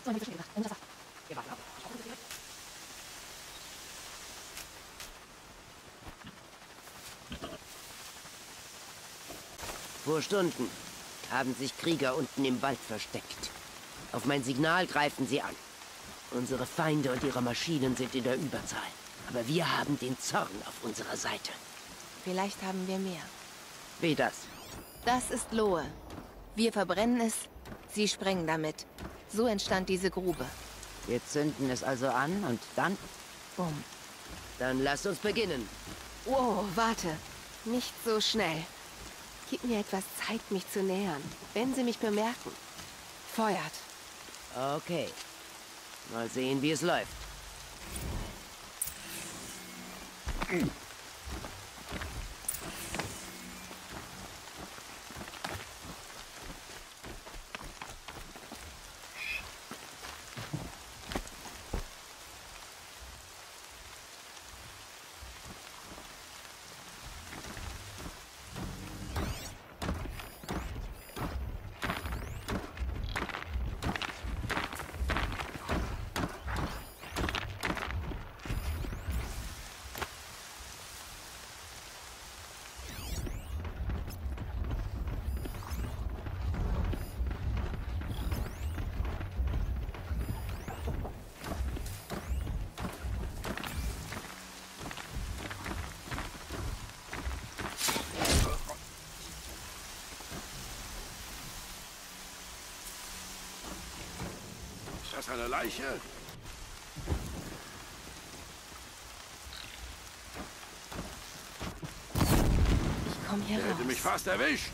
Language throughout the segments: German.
Vor Stunden haben sich Krieger unten im Wald versteckt. Auf mein Signal greifen sie an. Unsere Feinde und ihre Maschinen sind in der Überzahl. Aber wir haben den Zorn auf unserer Seite. Vielleicht haben wir mehr. Wie das? Das ist Lohe. Wir verbrennen es, sie sprengen damit. So entstand diese Grube. Wir zünden es also an und dann? Bumm. Dann lasst uns beginnen. Wow, warte. Nicht so schnell. Gib mir etwas Zeit, mich zu nähern. Wenn sie mich bemerken. Feuert. Okay. Mal sehen, wie es läuft. Ist das eine Leiche? Ich komm hier Der raus. hätte mich fast erwischt.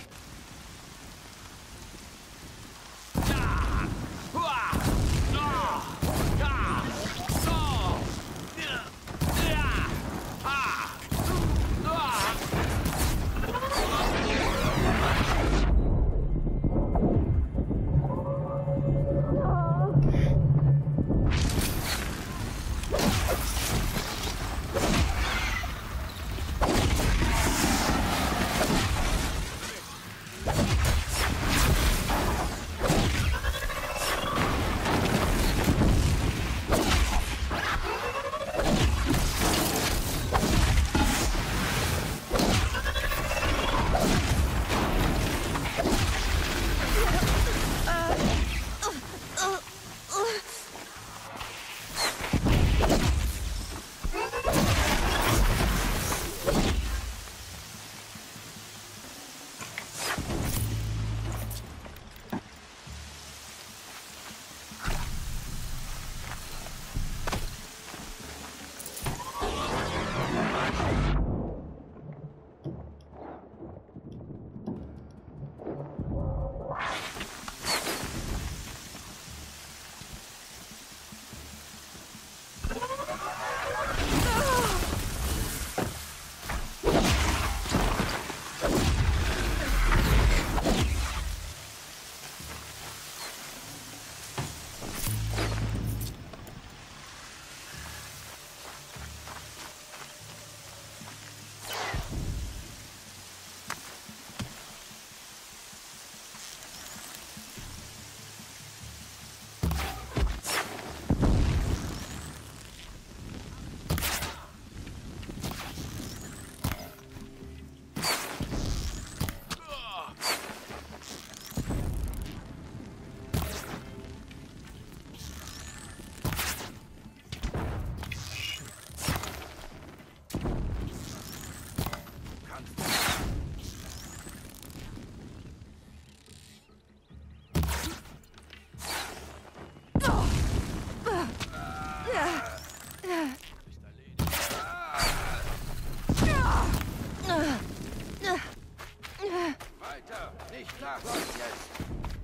Weiter, nicht nachlassen jetzt.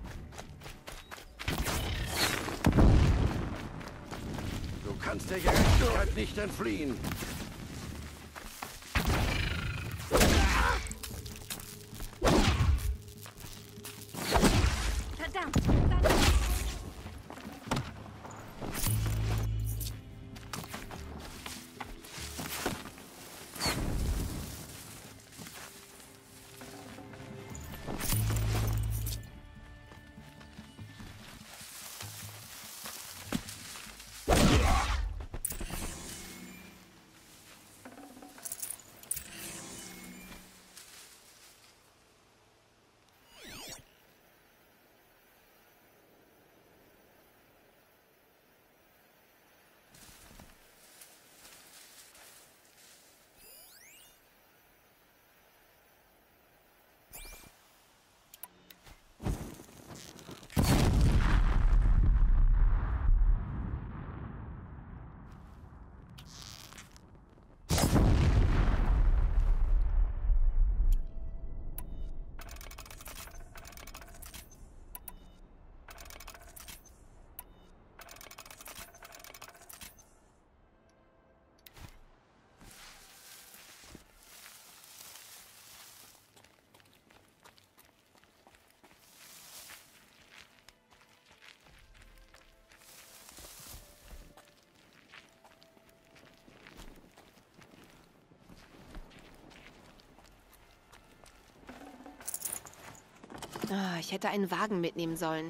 Du kannst der Gerechtigkeit nicht entfliehen. Verdammt! Ah, ich hätte einen Wagen mitnehmen sollen.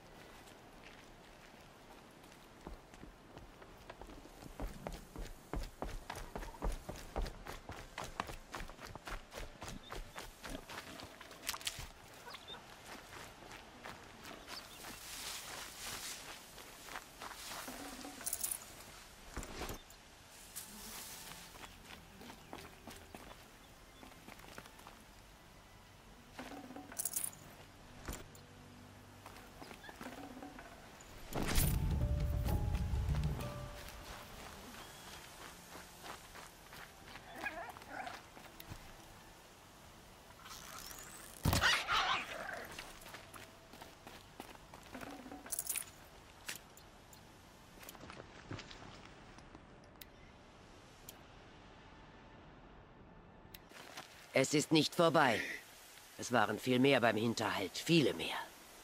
Es ist nicht vorbei. Es waren viel mehr beim Hinterhalt, viele mehr.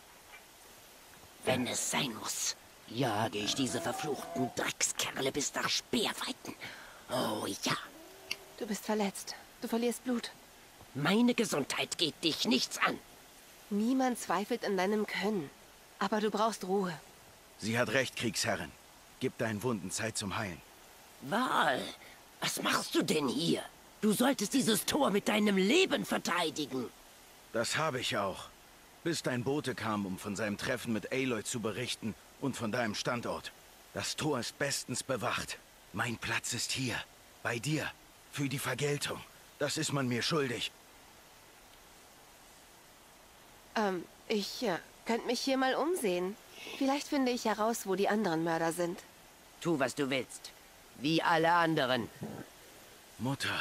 Wenn es sein muss, jage ich diese verfluchten Dreckskerle bis nach Speerweiten. Oh ja. Du bist verletzt. Du verlierst Blut. Meine Gesundheit geht dich nichts an. Niemand zweifelt an deinem Können. Aber du brauchst Ruhe. Sie hat recht, Kriegsherrin. Gib deinen Wunden Zeit zum Heilen. Val, was machst du denn hier? Du solltest dieses Tor mit deinem Leben verteidigen. Das habe ich auch. Bis dein Bote kam, um von seinem Treffen mit Aloy zu berichten und von deinem Standort. Das Tor ist bestens bewacht. Mein Platz ist hier. Bei dir. Für die Vergeltung. Das ist man mir schuldig. Ich könnte mich hier mal umsehen. Vielleicht finde ich heraus, wo die anderen Mörder sind. Tu, was du willst. Wie alle anderen. Mutter.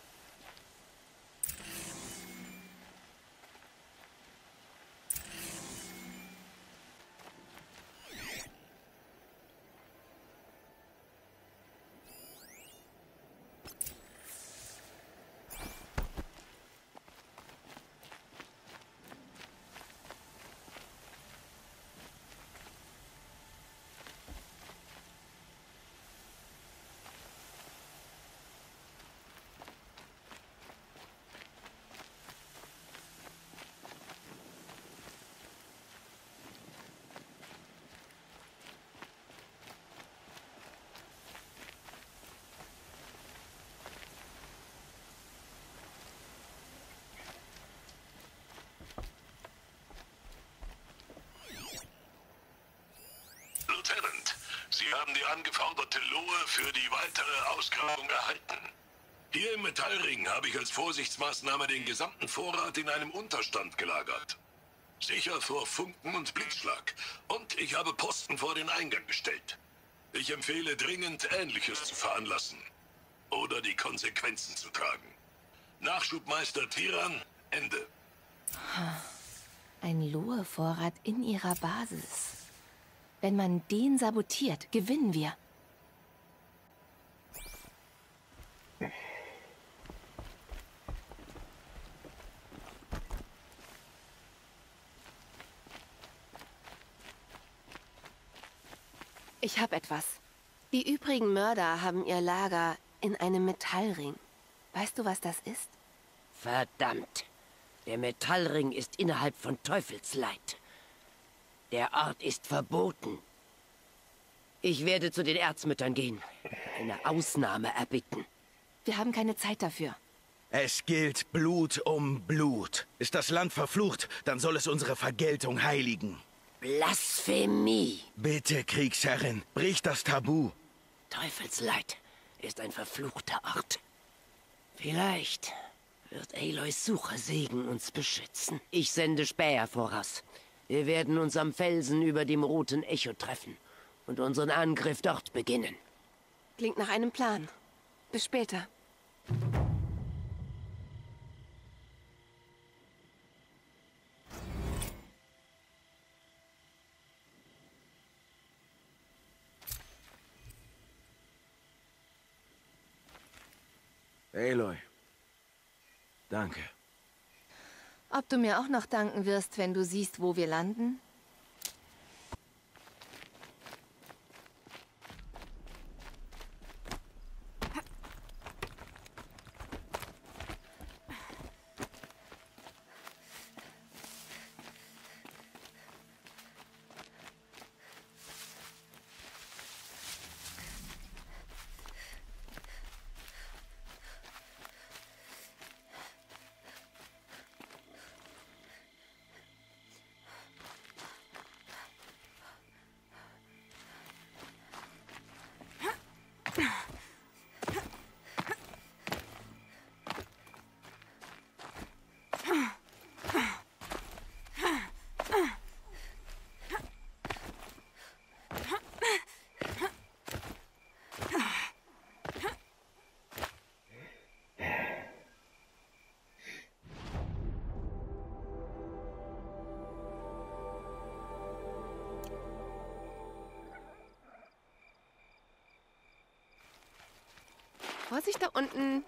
Lieutenant, Sie haben die angeforderte Lohe für die weitere Ausgrabung erhalten. Hier im Metallring habe ich als Vorsichtsmaßnahme den gesamten Vorrat in einem Unterstand gelagert. Sicher vor Funken und Blitzschlag. Und ich habe Posten vor den Eingang gestellt. Ich empfehle dringend, Ähnliches zu veranlassen. Oder die Konsequenzen zu tragen. Nachschubmeister Tiran, Ende. Ein Lohe-Vorrat in ihrer Basis. Wenn man den sabotiert, gewinnen wir. Ich habe etwas. Die übrigen Mörder haben ihr Lager in einem Metallring. Weißt du, was das ist? Verdammt. Der Metallring ist innerhalb von Teufelsleid. Der Ort ist verboten. Ich werde zu den Erzmüttern gehen. Eine Ausnahme erbitten. Wir haben keine Zeit dafür. Es gilt Blut um Blut. Ist das Land verflucht, dann soll es unsere Vergeltung heiligen. Blasphemie. Bitte, Kriegsherrin, brich das Tabu. Teufelsleid ist ein verfluchter Ort. Vielleicht wird Aloys Suchersegen uns beschützen. Ich sende Späher voraus. Wir werden uns am Felsen über dem Roten Echo treffen und unseren Angriff dort beginnen. Klingt nach einem Plan. Bis später. Aloy. Danke. Ob du mir auch noch danken wirst, wenn du siehst, wo wir landen? Vorsicht da unten.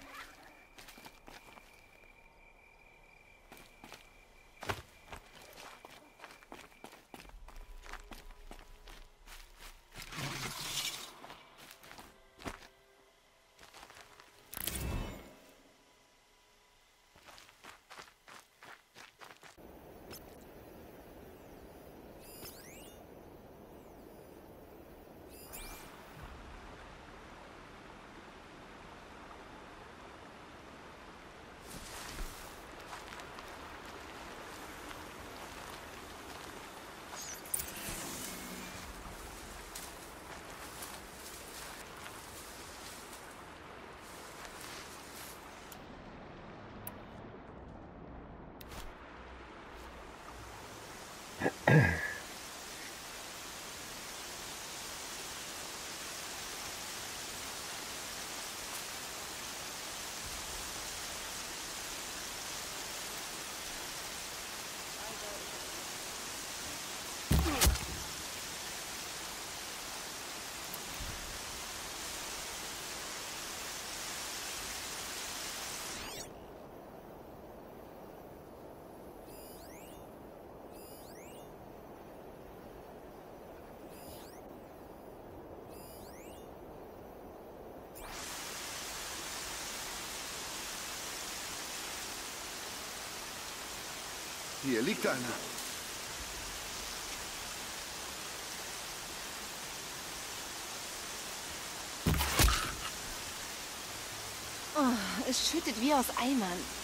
Hier liegt einer. Oh, es schüttet wie aus Eimern.